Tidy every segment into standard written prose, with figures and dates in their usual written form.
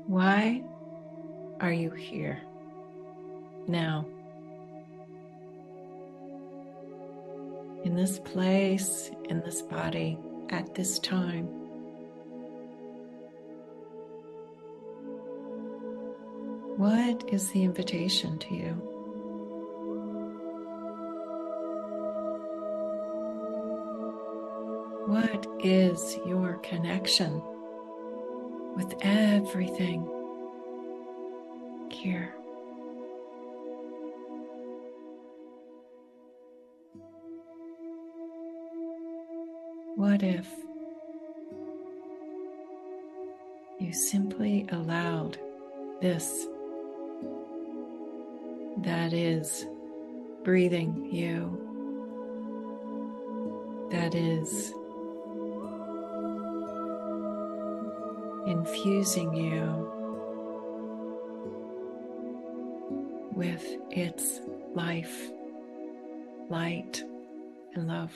Why are you here now? In this place, in this body, at this time. What is the invitation to you? What is your connection with everything here? What if you simply allowed this that is breathing you, that is infusing you with its life, light, and love,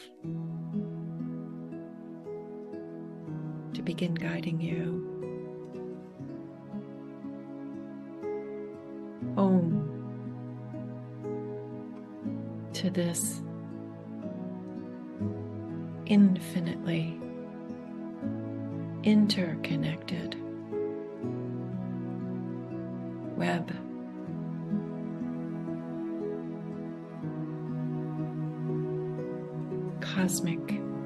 to begin guiding you home to this infinitely interconnected web cosmic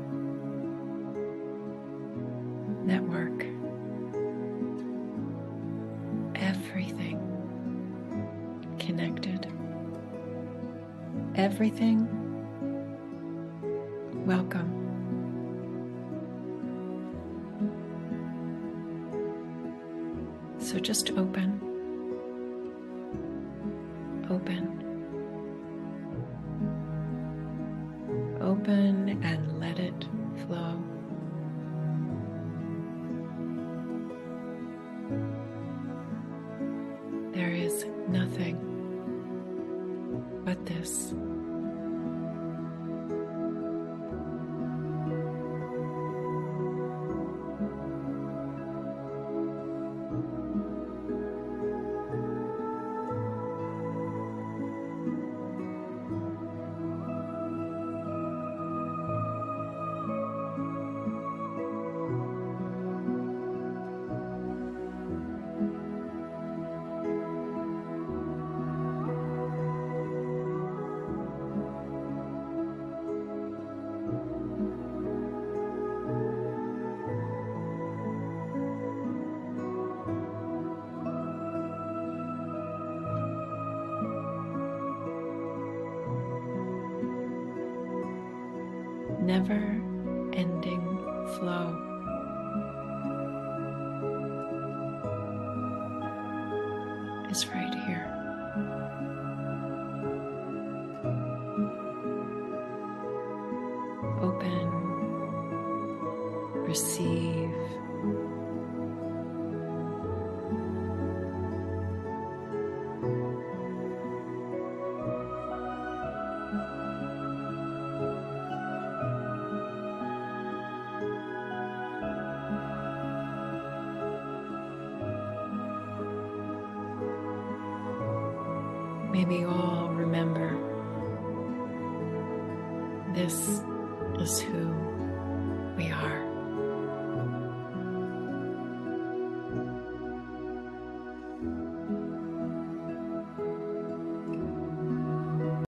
network. Everything connected. Everything welcome. So just open, and let it flow. There is nothing but this. Never-ending flow. Is right here. Open, receive, may we all remember this is who we are.